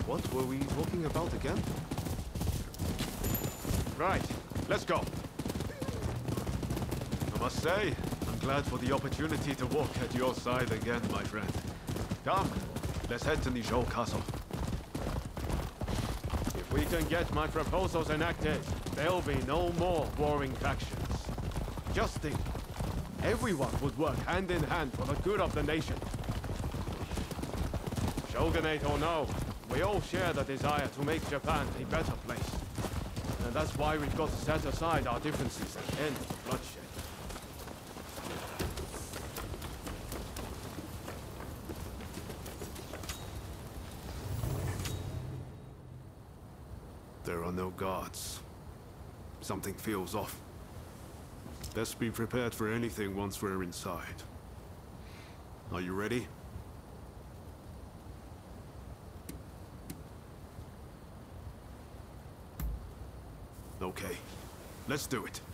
What were we talking about again? Right, let's go. I must say, I'm glad for the opportunity to walk at your side again, my friend. Come, let's head to Nijol Castle. If we can get my proposals enacted, there'll be no more warring factions. Just think, everyone would work hand in hand for the good of the nation. Shogunate or no, we all share the desire to make Japan a better place. And that's why we've got to set aside our differences and end the bloodshed. There are no guards. Something feels off. Let's be prepared for anything once we're inside. Are you ready? Okay, let's do it.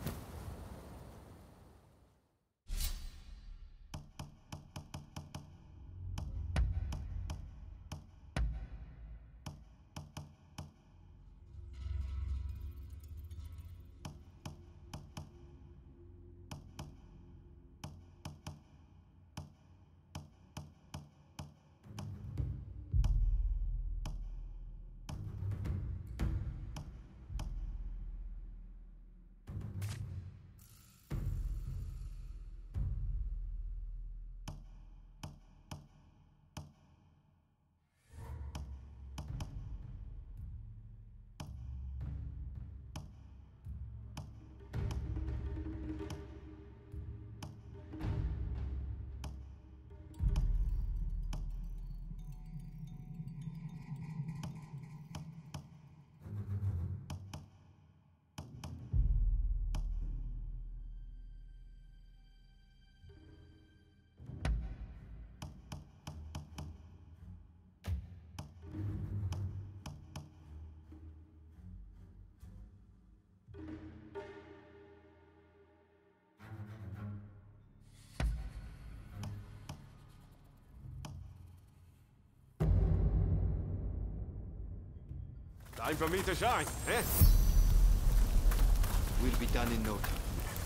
Time for me to shine, eh? We'll be done in no time.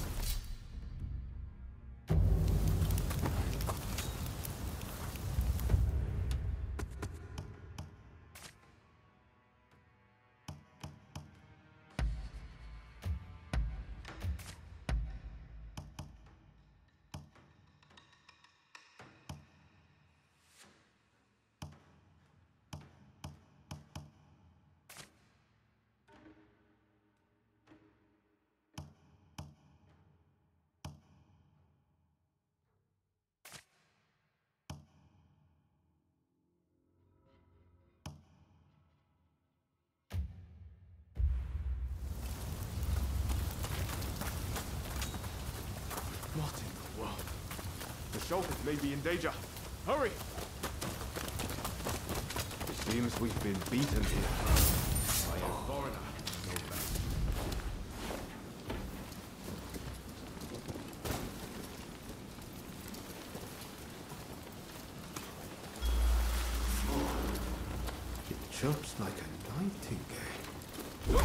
What in the world? The Shogun may be in danger. Hurry! It seems we've been beaten here. By a foreigner, no less. It chirps like a nightingale.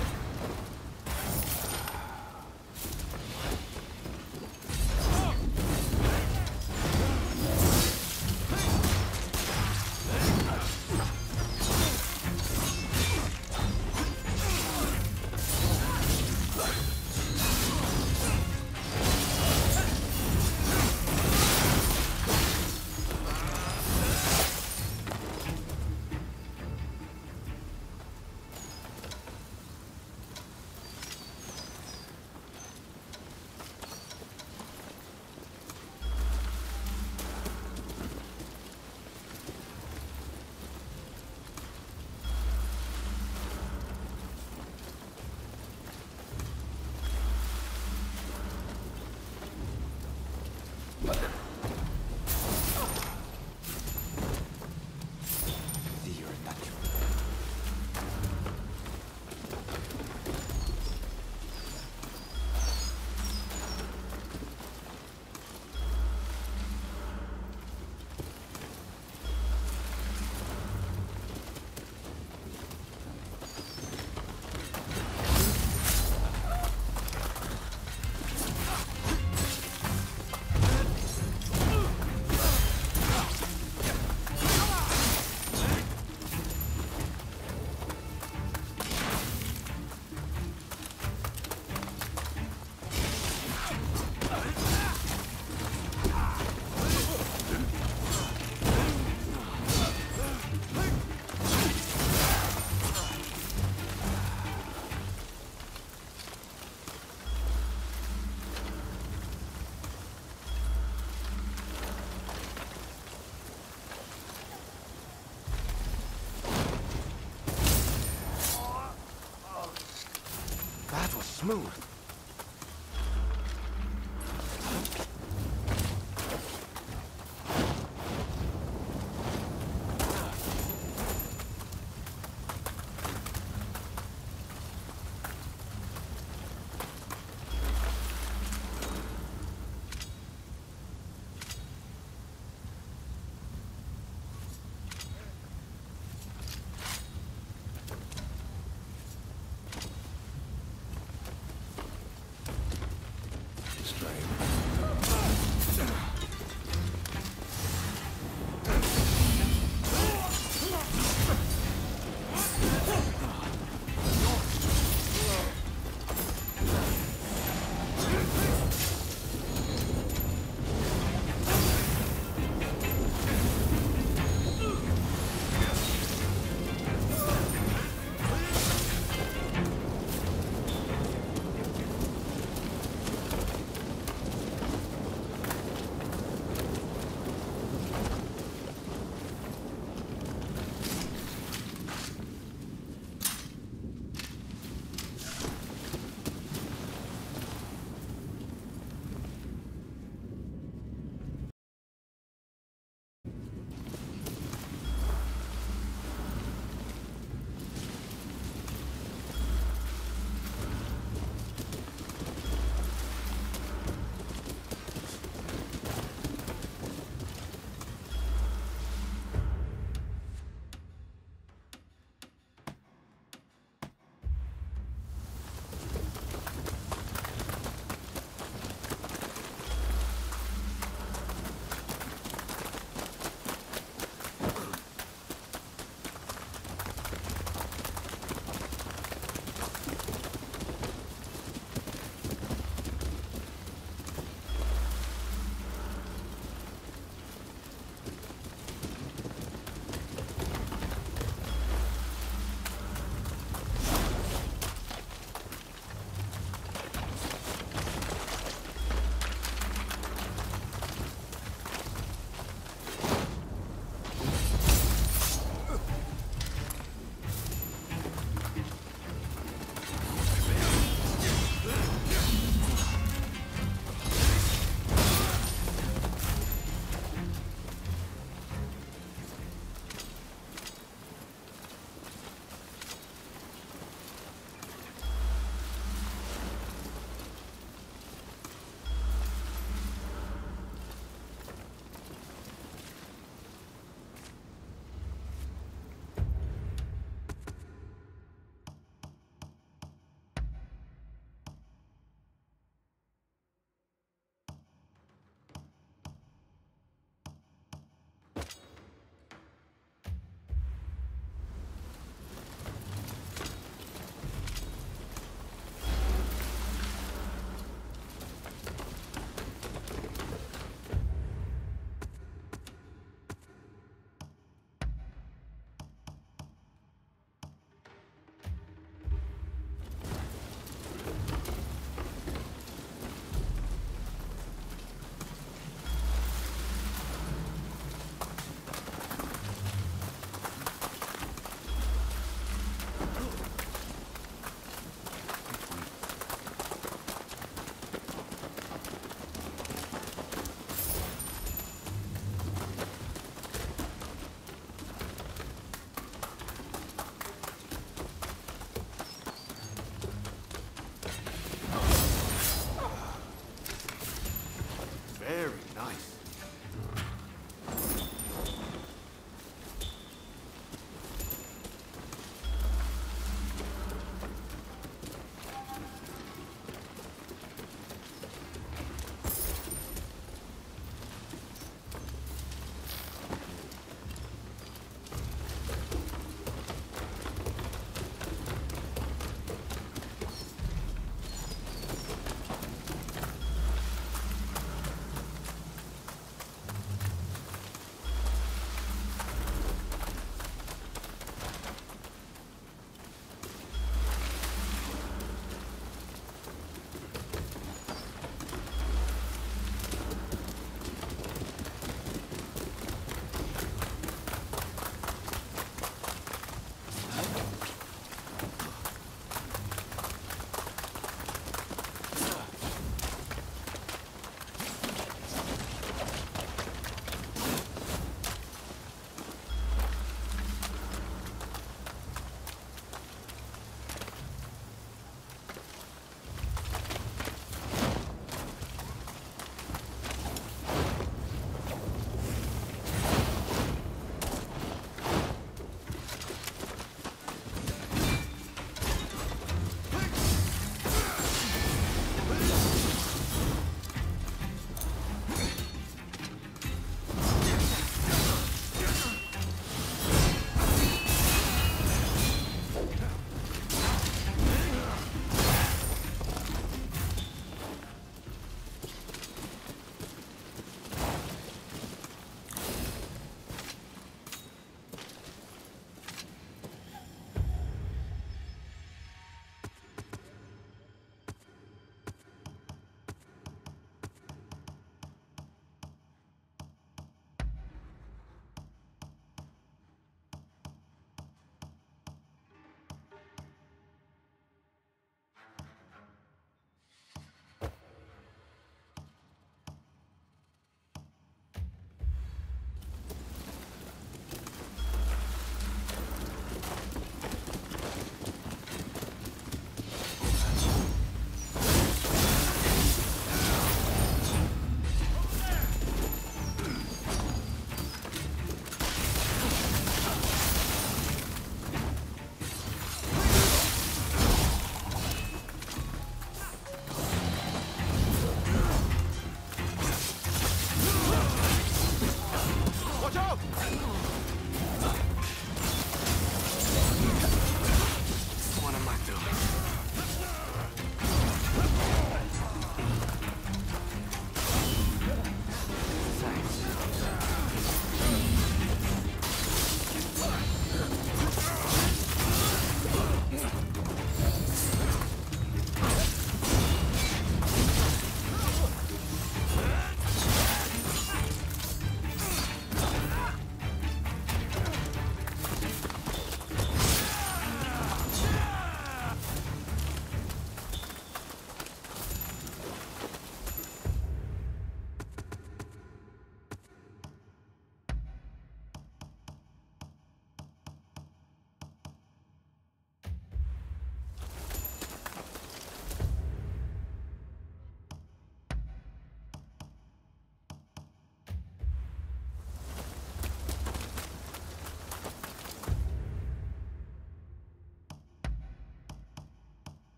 smooth.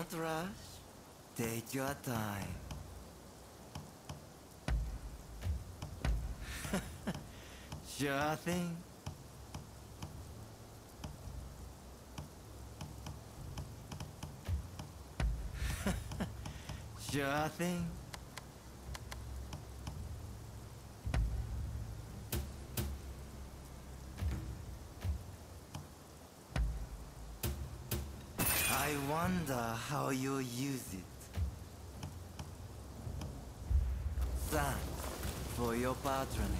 Don't rush. Take your time. Sure thing. Sure thing. I wonder how you use it. Thanks for your patronage.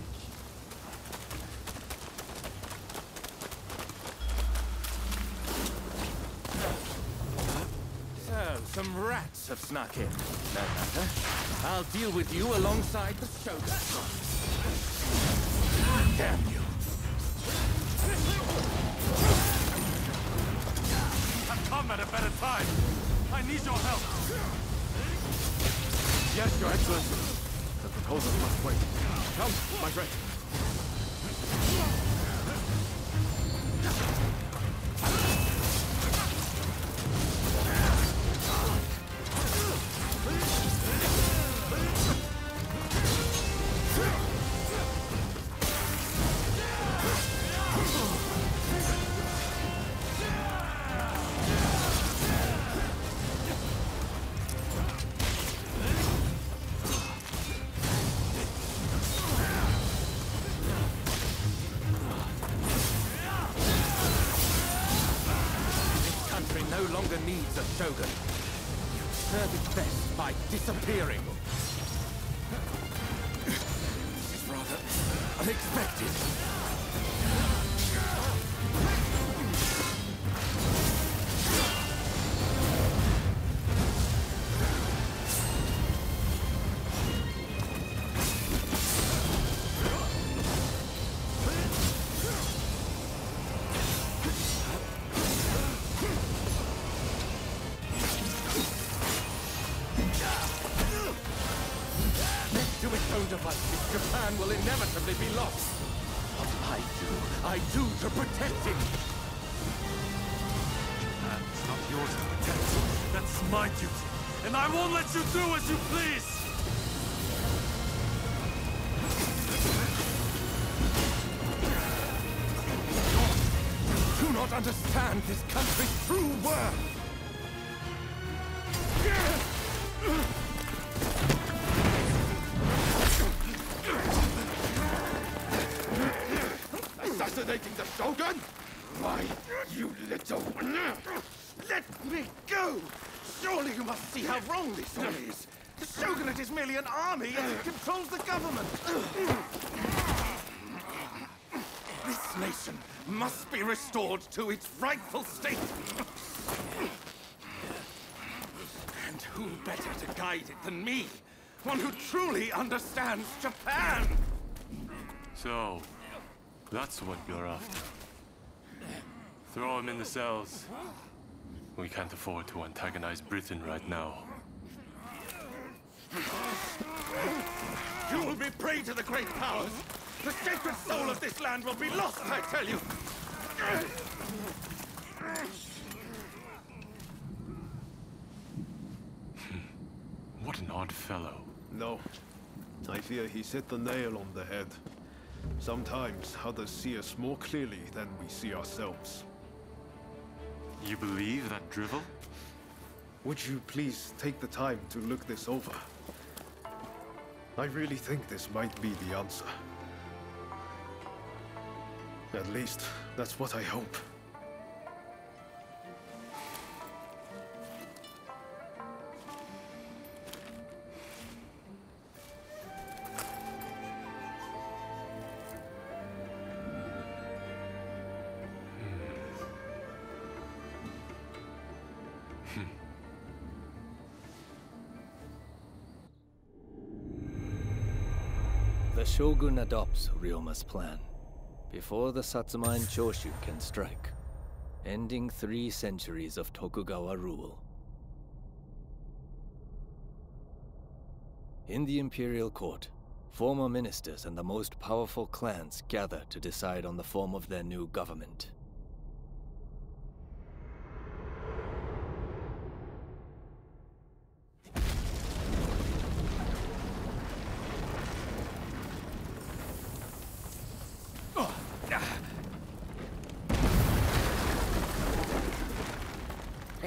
So, some rats have snuck in. No matter. I'll deal with you alongside the Shogun. Damn you. I've come at a better time. I need your help. Yes, Your Excellency. The proposal must wait. Come, my friend. No longer needs a Shogun. You serve it best by disappearing. This is rather unexpected. Japan will inevitably be lost. What I do to protect it. It's not yours to protect. That's my duty. And I won't let you do as you please! You do not understand this country's true worth. Assassinating the Shogun? Why, you little... Let me go! Surely you must see how wrong this all is. The Shogunate is merely an army, yet it controls the government. This nation must be restored to its rightful state. And who better to guide it than me? One who truly understands Japan! So, that's what you're after. Throw him in the cells. We can't afford to antagonize Britain right now. You will be prey to the great powers! The sacred soul of this land will be lost, I tell you! What an odd fellow. No. I fear he's hit the nail on the head. Sometimes others see us more clearly than we see ourselves. You believe that drivel? Would you please take the time to look this over? I really think this might be the answer. At least, that's what I hope. The Shogun adopts Ryoma's plan before the Satsuma and Choshu can strike, ending 3 centuries of Tokugawa rule. In the imperial court, former ministers and the most powerful clans gather to decide on the form of their new government.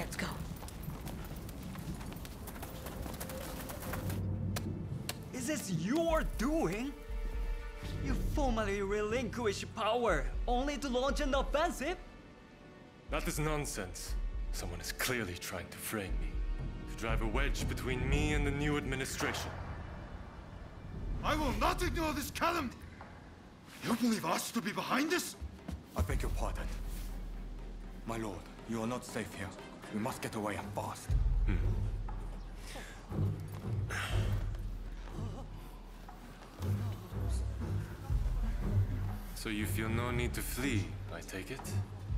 Let's go. Is this your doing? You formally relinquished power, only to launch an offensive? That is nonsense. Someone is clearly trying to frame me, to drive a wedge between me and the new administration. I will not ignore this calumny! You believe us to be behind this? I beg your pardon. My lord, you are not safe here. We must get away and fast. So you feel no need to flee, I take it?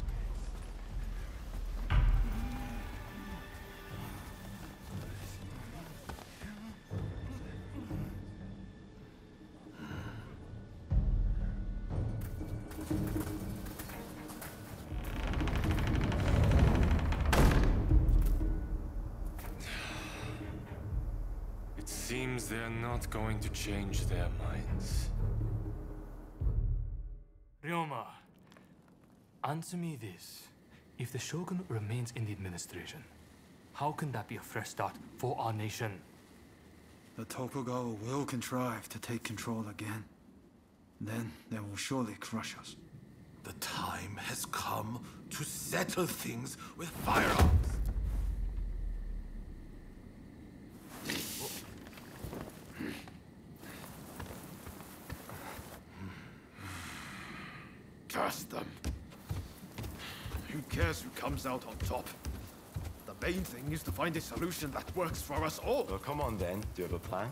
It seems they're not going to change their minds. Ryoma, answer me this. If the Shogun remains in the administration, how can that be a fresh start for our nation? The Tokugawa will contrive to take control again. Then they will surely crush us. The time has come to settle things with firearms. Curse them. Who cares who comes out on top? The main thing is to find a solution that works for us all. Well, come on then. Do you have a plan?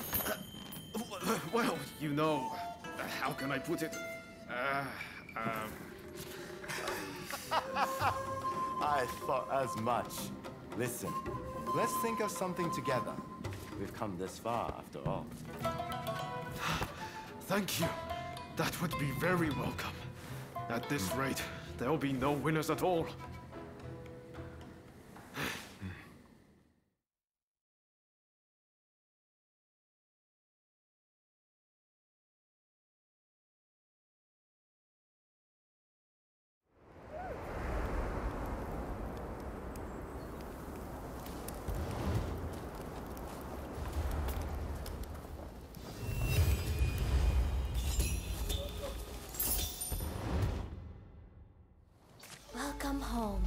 Well, you know, how can I put it? I thought as much. Listen, let's think of something together. We've come this far, after all. Thank you. That would be very welcome. At this rate, there'll be no winners at all. Welcome home.